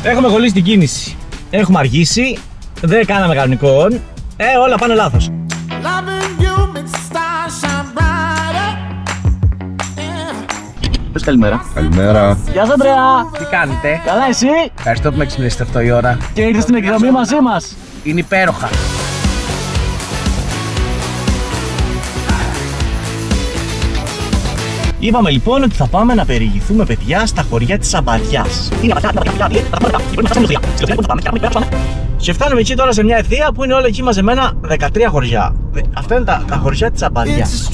Έχουμε κολλήσει την κίνηση. Έχουμε αργήσει. Δεν κάναμε κανονικό on. Όλα πάνε λάθος. Πες καλημέρα. Καλημέρα. Γεια σας, Ανδρέα. Τι κάνετε? Καλά, εσύ? Ευχαριστώ που με ξυπνήσετε αυτό η ώρα. Και ήρθες στην εκδρομή μαζί μας. Είναι υπέροχα. Είπαμε λοιπόν ότι θα πάμε να περιηγηθούμε, παιδιά, στα χωριά της Αμπαδιάς. Και φτάνουμε εκεί τώρα σε μια ευθεία που είναι όλα εκεί μαζεμένα 13 χωριά. Αυτά είναι τα χωριά της Αμπαδιάς.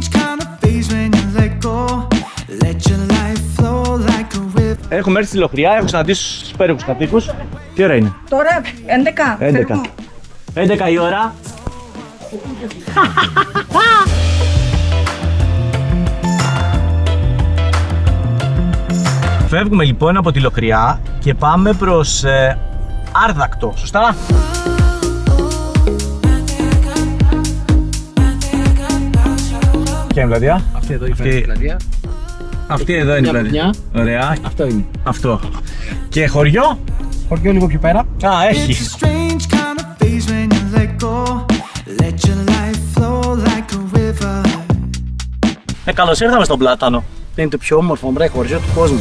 Έχουμε έρθει στη Λοχριά, έχω συναντήσει τους υπέροχους κατοίκους. Τι ώρα είναι? Τώρα 11. 11 η ώρα. Φεύγουμε λοιπόν από τη Λοχριά και πάμε προς Άρδακτο, σωστά? Ποια είναι η πλατεία? Αυτή εδώ είναι η πλατεία. Αυτή εδώ είναι η πλατεία. Ωραία. Αυτό είναι. Αυτό. Και χωριό? Χωριό λίγο πιο πέρα. Α, έχει. Καλώς ήρθαμε στον Πλάτανο. Είναι το πιο όμορφο μπρε χωριό του κόσμου.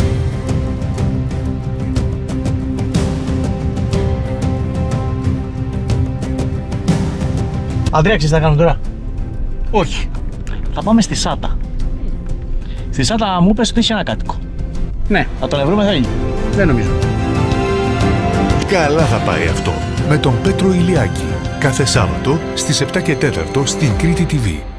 Ανδρέα, ξέρεις τι θα κάνουμε τώρα? Όχι. Θα πάμε στη Σάτα. Στη Σάτα μου είπες ότι είσαι ένα κάτοικο. Ναι. Θα τον βρούμε, θα γίνει? Δεν νομίζω. Καλά θα πάει αυτό. Με τον Πέτρο Ηλιάκη. Κάθε Σάββατο στις 7 και 4 στην Κρήτη TV.